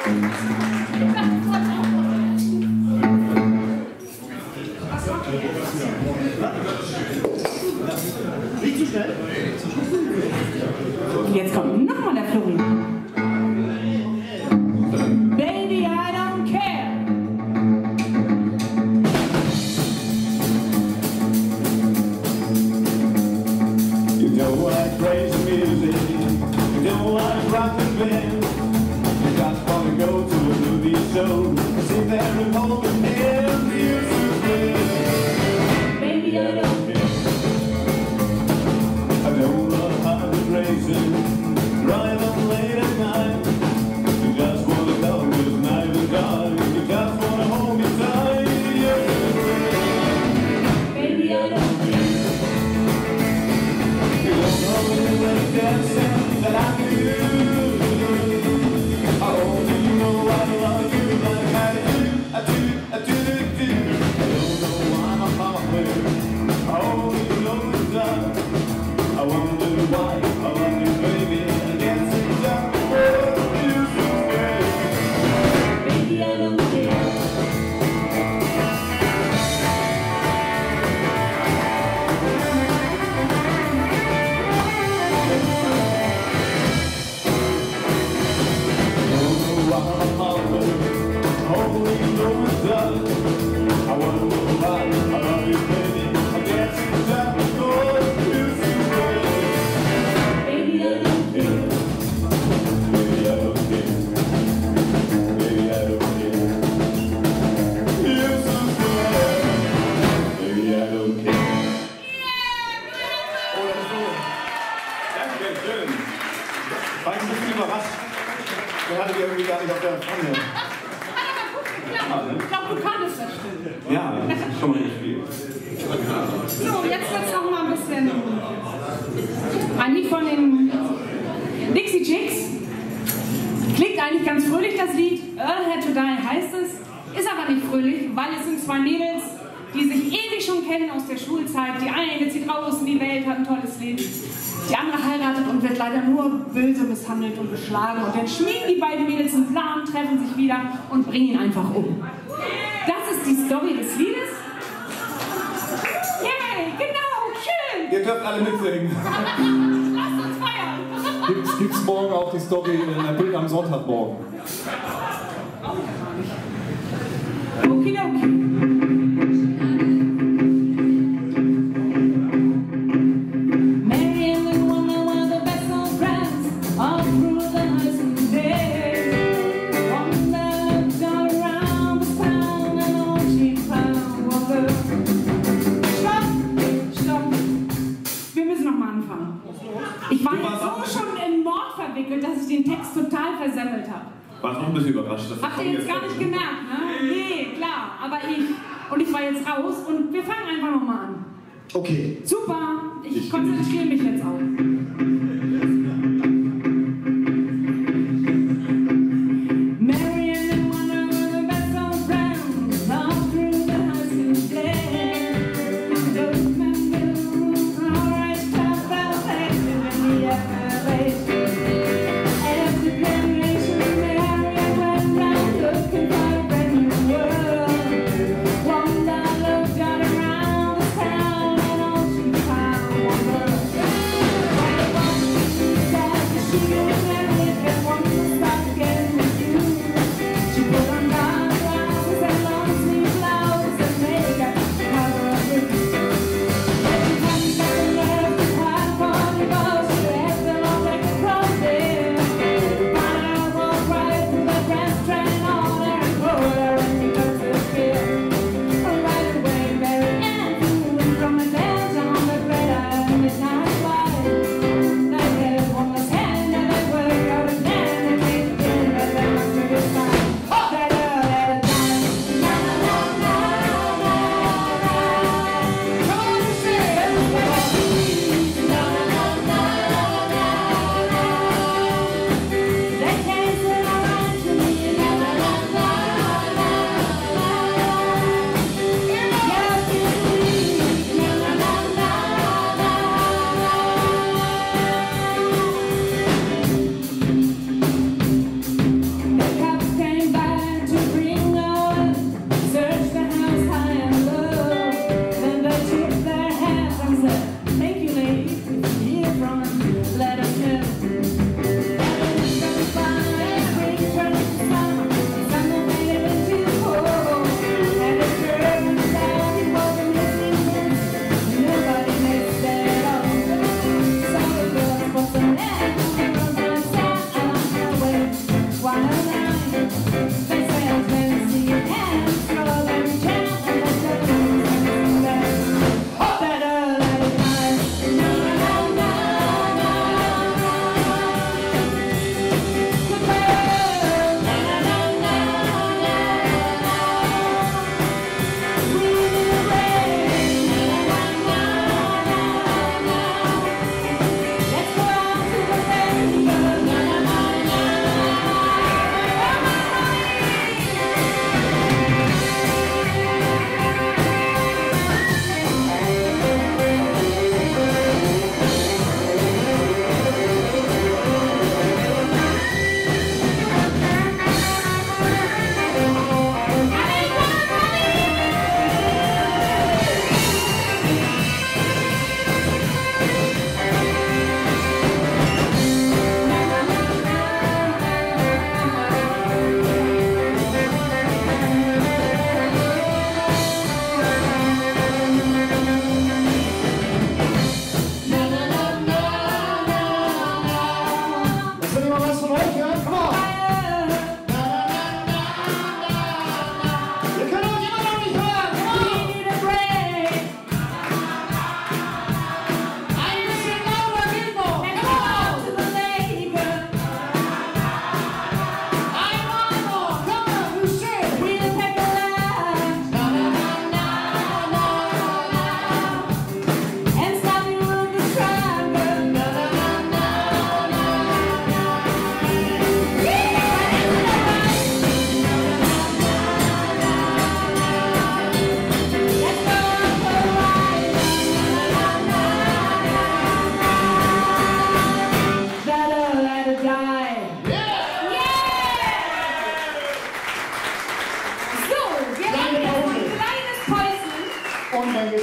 Nicht zu schnell. Und jetzt kommt nochmal der Florin. Baby, I don't care. You don't like crazy music. You don't like rock and band. You just wanna go to a movie show. Sit there and hold the music. Baby, I don't care. I don't love hard racing, drive on late at night. You just wanna go with night and dark. You just wanna hold me tight. Baby, I don't care. You don't know the way dancing that I do. I only know I love you like I do. I do. I don't know why I'm halfway. I only know the time. I wonder why I love you, baby. I guess it's just what you say. Baby, I don't care. Don't know why I'm halfway. Only know the time. I wonder why I love you, baby. I guess it's just what you say. Baby, I don't care. Baby, I don't care. Baby, I don't care. You're so sweet. Baby, I don't care. Oh, das ist so. Danke, schön. War ich ein bisschen überrascht. Der hatte die irgendwie gar nicht auf der Pfanne. Ich glaube, du kanntest das Stück. Ja, das ist schon mal nicht viel. So, jetzt wird es noch mal ein bisschen. Ein Lied von den Dixie Chicks. Klingt eigentlich ganz fröhlich, das Lied. Earl Had to Die heißt es. Ist aber nicht fröhlich, weil es sind zwei Mädels, die sich ewig schon kennen aus der Schulzeit. Die eine zieht raus in die Welt, hat ein tolles Leben. Die andere heiratet und wird leider nur böse misshandelt und geschlagen. Und dann schmieden die beiden Mädels einen Plan, treffen sich wieder und bringen ihn einfach um. Das ist die Story des Liedes. Yay, genau, schön. Ihr dürft alle mitsingen. Lasst uns feiern. Gibt's morgen auch die Story in der Bild am Sonntagmorgen? Okidoki. Ich war jetzt so schon im Mord verwickelt, dass ich den Text total versemmelt habe. War noch ein bisschen überrascht. Habt ihr jetzt gar nicht gemerkt, ne? Nee, klar, aber ich. Und ich war jetzt raus und wir fangen einfach nochmal an. Okay. Super, ich konzentriere mich jetzt auch.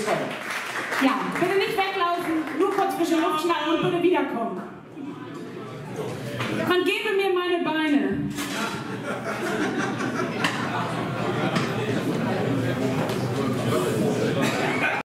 feiern. Ja, bitte nicht weglaufen, nur kurz frische Luft schnappen und bitte wiederkommen. Man gebe mir meine Beine.